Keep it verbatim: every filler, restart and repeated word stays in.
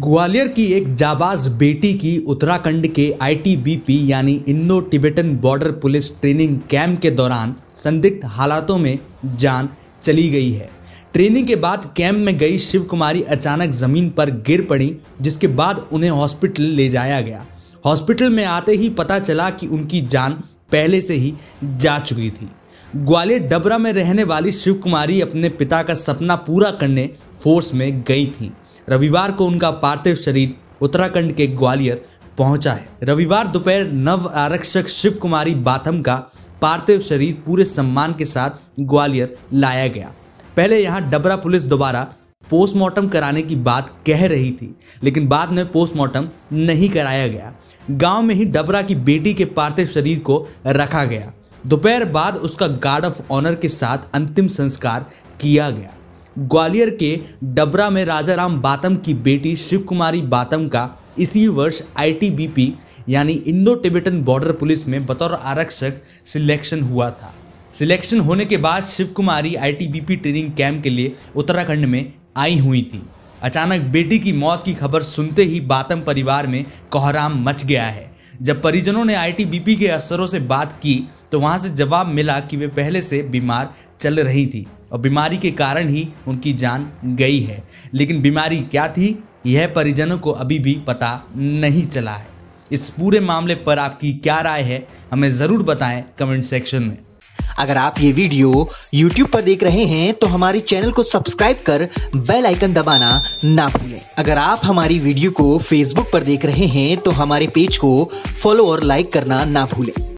ग्वालियर की एक जाबाज बेटी की उत्तराखंड के आई टी बी पी यानी Indo Tibetan border police training camp के दौरान संदिग्ध हालातों में जान चली गई है। ट्रेनिंग के बाद कैंप में गई शिव कुमारी अचानक जमीन पर गिर पड़ी, जिसके बाद उन्हें हॉस्पिटल ले जाया गया। हॉस्पिटल में आते ही पता चला कि उनकी जान पहले से ही जा चुकी थी। ग्वालियर डबरा में रहने वाली शिव कुमारी अपने पिता का सपना पूरा करने फोर्स में गई थी। रविवार को उनका पार्थिव शरीर उत्तराखंड के ग्वालियर पहुंचा है। रविवार दोपहर नव आरक्षक शिव कुमारी बाथम का पार्थिव शरीर पूरे सम्मान के साथ ग्वालियर लाया गया। पहले यहां डबरा पुलिस दोबारा पोस्टमार्टम कराने की बात कह रही थी, लेकिन बाद में पोस्टमार्टम नहीं कराया गया। गांव में ही डबरा की बेटी के पार्थिव शरीर को रखा गया। दोपहर बाद उसका गार्ड ऑफ ऑनर के साथ अंतिम संस्कार किया गया। ग्वालियर के डबरा में राजाराम बातम की बेटी शिव कुमारी बातम का इसी वर्ष आई टी बी पी यानी इंडो तिब्बतन बॉर्डर पुलिस में बतौर आरक्षक सिलेक्शन हुआ था। सिलेक्शन होने के बाद Shiv Kumari I T B P training camp के लिए उत्तराखंड में आई हुई थी। अचानक बेटी की मौत की खबर सुनते ही बातम परिवार में कोहराम मच गया है। जब परिजनों ने आई टी बी पी के अफसरों से बात की तो वहां से जवाब मिला कि वे पहले से बीमार चल रही थी और बीमारी के कारण ही उनकी जान गई है। लेकिन बीमारी क्या थी, यह परिजनों को अभी भी पता नहीं चला है। इस पूरे मामले पर आपकी क्या राय है, हमें ज़रूर बताएं कमेंट सेक्शन में। अगर आप ये वीडियो यूट्यूब पर देख रहे हैं तो हमारे चैनल को सब्सक्राइब कर बेल आइकन दबाना ना भूलें। अगर आप हमारी वीडियो को फेसबुक पर देख रहे हैं तो हमारे पेज को फॉलो और लाइक करना ना भूलें।